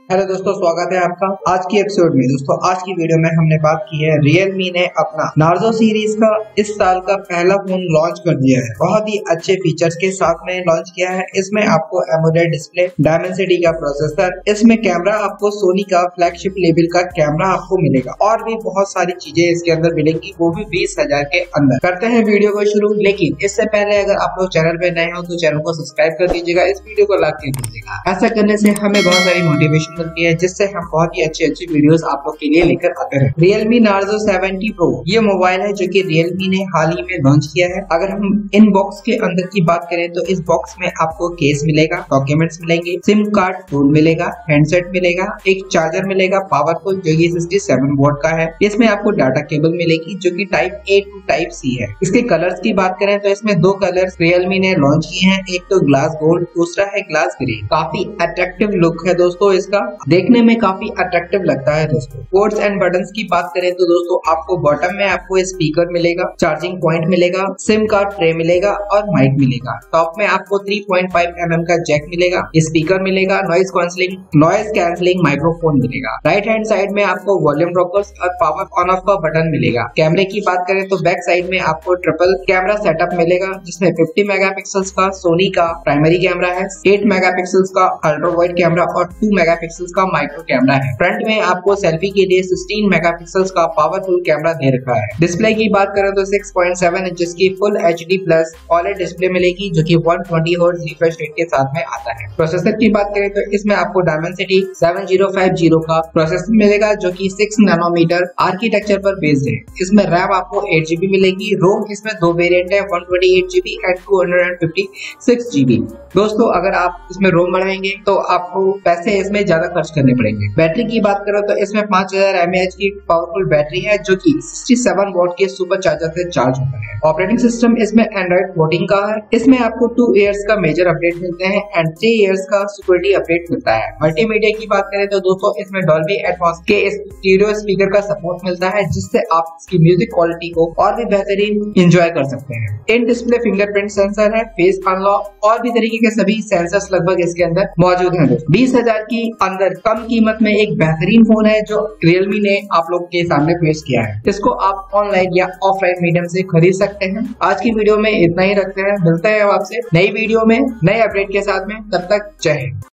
Hello दोस्तों, स्वागत है आपका आज की एपिसोड में। दोस्तों आज की वीडियो में हमने बात की है Realme ने अपना Narzo सीरीज का इस साल का पहला फोन लॉन्च कर दिया है। बहुत ही अच्छे फीचर्स के साथ में लॉन्च किया है। इसमें आपको एमोलेड डिस्प्ले, Dimensity का प्रोसेसर, इसमें कैमरा आपको सोनी का फ्लैगशिप लेवल का कैमरा आपको मिलेगा और भी बहुत सारी चीजें इसके अंदर मिलेंगी, वो भी 20,000 के अंदर। करते हैं वीडियो को शुरू, लेकिन इससे पहले अगर आप लोग चैनल पे नए हो तो चैनल को सब्सक्राइब कर दीजिएगा, इस वीडियो को लाइक कर दीजिएगा। ऐसा करने से हमें बहुत सारी मोटिवेशन मिलती है, जिससे हम बहुत ही अच्छी वीडियोस आप लोग के लिए लेकर आते हैं। Realme Narzo 70 Pro ये मोबाइल है जो कि Realme ने हाल ही में लॉन्च किया है। अगर हम इन बॉक्स के अंदर की बात करें तो इस बॉक्स में आपको केस मिलेगा, डॉक्यूमेंट्स मिलेंगे, सिम कार्ड फोन मिलेगा, हैंडसेट मिलेगा, एक चार्जर मिलेगा पावरफुल जो कि 67 वॉट का है। इसमें आपको डाटा केबल मिलेगी जो कि type A to type C है। इसके कलर्स की बात करें तो इसमें दो कलर्स Realme ने लॉन्च किए हैं, एक तो ग्लास गोल्ड, दूसरा है ग्लास ग्रे। काफी अट्रैक्टिव लुक है दोस्तों, इसका देखने में काफी अट्रैक्टिव लगता है दोस्तों। कोड्स एंड बटन्स की बात करें तो दोस्तों आपको बॉटम में आपको स्पीकर मिलेगा, चार्जिंग पॉइंट मिलेगा, सिम कार्ड ट्रे मिलेगा और माइक मिलेगा। टॉप में आपको 3.5 mm का जैक मिलेगा, स्पीकर मिलेगा, नॉइज कैंसलिंग माइक्रोफोन मिलेगा। राइट हैंड साइड में आपको वॉल्यूम रॉकर्स और पावर ऑन ऑफ का बटन मिलेगा। कैमरे की बात करें तो बैक साइड में आपको ट्रिपल कैमरा सेटअप मिलेगा, जिसमें 50 मेगापिक्सल्स का सोनी का प्राइमरी कैमरा है, 8 मेगापिक्सल्स का अल्ट्रा वाइड कैमरा और 2 मेगापिक्सल्स का माइक्रो कैमरा है। फ्रंट में आपको सेल्फी के लिए 16 मेगापिक्सल्स का पावरफुल कैमरा दे रखा है। डिस्प्ले की बात करें तो 6.7 इंचेस की full HD plus OLED display मिलेगी जो कि 120 हर्ट्ज रिफ्रेश रेट के साथ में आता है। प्रोसेसर की बात करें तो इसमें आपको Dimensity 7050 का प्रोसेसर मिलेगा जो कि 6 नैनोमीटर आर्किटेक्चर पर बेस्ड है। इसमें रैम आपको 8GB मिलेगी। रोम इसमें दो वेरिएंट है, 128GB एंड 256GB। दोस्तों अगर आप इसमें रोम बढ़ाएंगे तो आपको पैसे इसमें ज्यादा खर्च करने पड़ेंगे। बैटरी की बात करो तो इसमें 5000 mAh की पावरफुल बैटरी है जो कि 67 वॉट के सुपर चार्जर से चार्ज होता है। ऑपरेटिंग सिस्टम इसमें Android 14 का है। इसमें आपको 2 इयर्स का मेजर अपडेट मिलते हैं एंड 3 इयर्स का सिक्योरिटी अपडेट मिलता है। मल्टीमीडिया की बात करें तो दोस्तों इसमें Dolby Atmos के स्टीरियो स्पीकर का सपोर्ट मिलता है, जिससे आप इसकी म्यूजिक क्वालिटी को और भी बेहतरीन एंजॉय कर सकते हैं। इन डिस्प्ले फिंगरप्रिंट सेंसर है, फेस अनलॉक और भी तरीके के सभी सेंसर्स लगभग इसके अंदर मौजूद हैं। 20,000 की अंदर कम कीमत में एक बेहतरीन फोन है जो Realme ने आप लोग के सामने पेश किया है। इसको आप ऑनलाइन या ऑफलाइन मीडियम से खरीद सकते हैं। आज की वीडियो में इतना ही रखते हैं, मिलते हैं आपसे नई वीडियो में नए अपडेट के साथ में। तब तक जय हिंद।